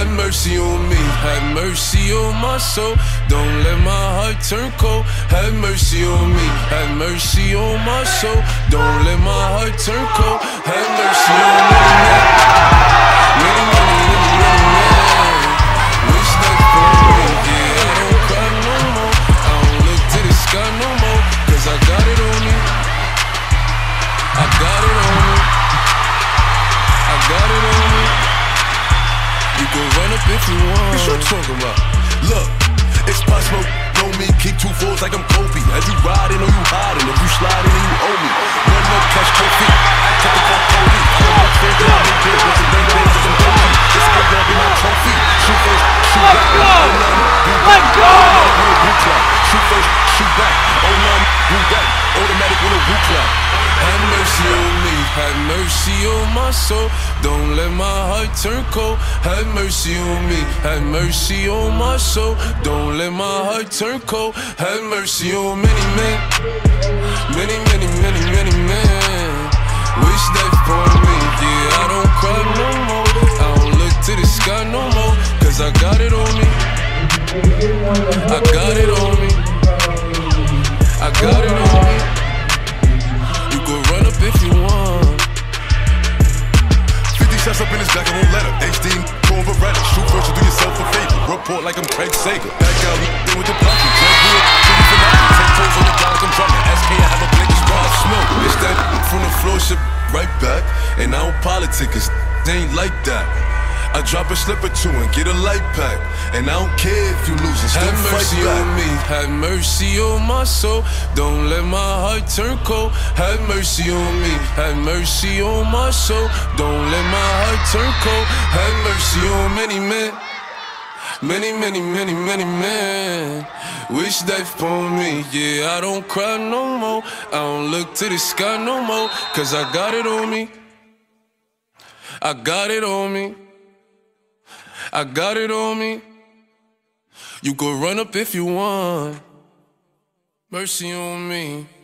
Have mercy on me, have mercy on my soul. Don't let my heart turn cold. Have mercy on me, have mercy on my soul. Don't let my heart turn cold. Have mercy on me, many, many, many, many men. Wish that for me, yeah, I don't cry no more. I don't look to the sky no more, cause I got it on me. I got it on me. I got it on me. You can run up if you want. What you talking about? Look, it's possible. Know me, kick 2 fours like I'm Kobe. As you riding or you hiding, if you sliding then you owe me. Run up, catch trophy. I took it for police. I'm a friend that I've been dead with the ring bands and baby. This girl gon' be my trophy. Shoot first, shoot back. Let go! Shoot first, shoot back. Oh none, you back. Automatic with a root clap. Have mercy on me, have mercy on my soul. Don't let my heart turn cold. Have mercy on me, have mercy on my soul. Don't let my heart turn cold. Have mercy on many men, many, many, many, many men. Wish that for me, yeah, I don't cry no more. I don't look to the sky no more, cause I got it on me. I got it on me. I got it on me. You can run up if you want. 50 shots up in his back, I won't let her. HD, Chrome Beretta. Shoot first, you do yourself a favor. Report like I'm Craig Sager. Back out, in with the punches. Jump through it, to the finale. 10 toes on the ground like I'm drumming. SK, I have a blink, it's raw smoke. It's that from the floor, shit right back. And I don't politic, cause they ain't like that. I drop a slip or two and get a light pack. And I don't care if you lose it, still have mercy fight back. on me, have mercy on my soul. Don't let my heart turn cold. Have mercy on me, have mercy on my soul. Don't let my heart turn cold. Have mercy on many men, many, many, many, many men. Wish that for me, yeah, I don't cry no more. I don't look to the sky no more, cause I got it on me. I got it on me. I got it on me. You can run up if you want. Mercy on me.